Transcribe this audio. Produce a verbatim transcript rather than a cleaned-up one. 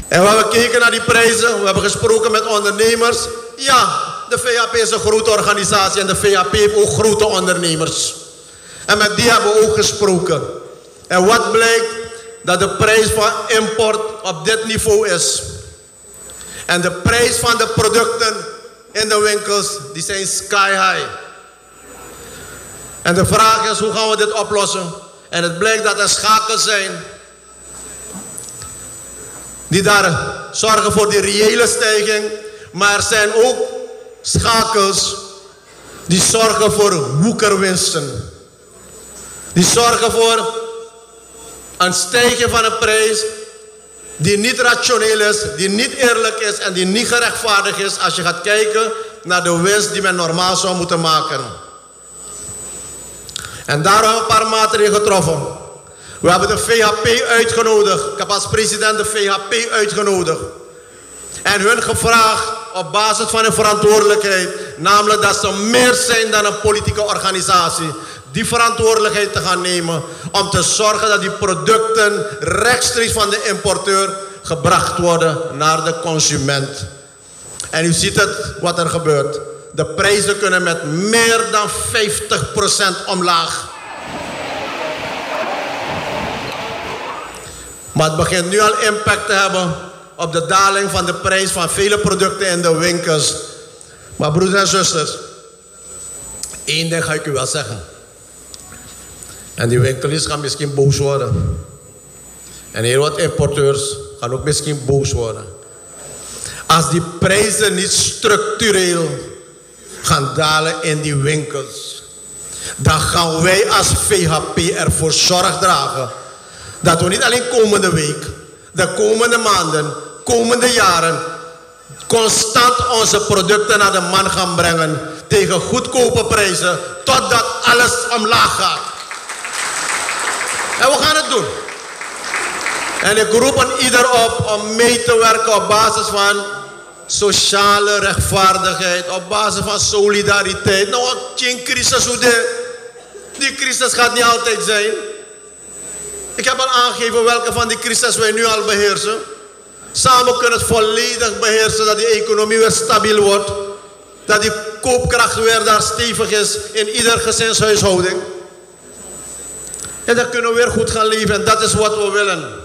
En we hebben gekeken naar die prijzen, we hebben gesproken met ondernemers. Ja, de V H P is een grote organisatie en de V H P heeft ook grote ondernemers. En met die hebben we ook gesproken. En wat blijkt? Dat de prijs van import op dit niveau is. En de prijs van de producten in de winkels, die zijn sky high. En de vraag is, hoe gaan we dit oplossen? En het blijkt dat er schakels zijn die daar zorgen voor die reële stijging. Maar er zijn ook schakels die zorgen voor woekerwinsten. Die zorgen voor een stijging van een prijs die niet rationeel is, die niet eerlijk is en die niet gerechtvaardigd is als je gaat kijken naar de winst die men normaal zou moeten maken. En daar hebben we een paar maatregelen getroffen. We hebben de V H P uitgenodigd. Ik heb als president de V H P uitgenodigd. En hun gevraagd op basis van hun verantwoordelijkheid, namelijk dat ze meer zijn dan een politieke organisatie, die verantwoordelijkheid te gaan nemen om te zorgen dat die producten rechtstreeks van de importeur gebracht worden naar de consument. En u ziet het wat er gebeurt. De prijzen kunnen met meer dan vijftig procent omlaag. Maar het begint nu al impact te hebben op de daling van de prijs van vele producten in de winkels. Maar broeders en zusters, één ding ga ik u wel zeggen. En die winkeliers gaan misschien boos worden. En heel wat importeurs gaan ook misschien boos worden. Als die prijzen niet structureel gaan dalen in die winkels, dan gaan wij als V H P ervoor zorg dragen dat we niet alleen komende week, de komende maanden, komende jaren constant onze producten naar de man gaan brengen tegen goedkope prijzen totdat alles omlaag gaat. En we gaan het doen. En ik roep aan ieder op om mee te werken op basis van sociale rechtvaardigheid, op basis van solidariteit. Nou, geen crisis hoe de, die crisis gaat niet altijd zijn. Ik heb al aangegeven welke van die crisis wij nu al beheersen. Samen kunnen het volledig beheersen, dat die economie weer stabiel wordt. Dat die koopkracht weer daar stevig is in ieder gezinshuishouding. En dan kunnen we weer goed gaan leven en dat is wat we willen.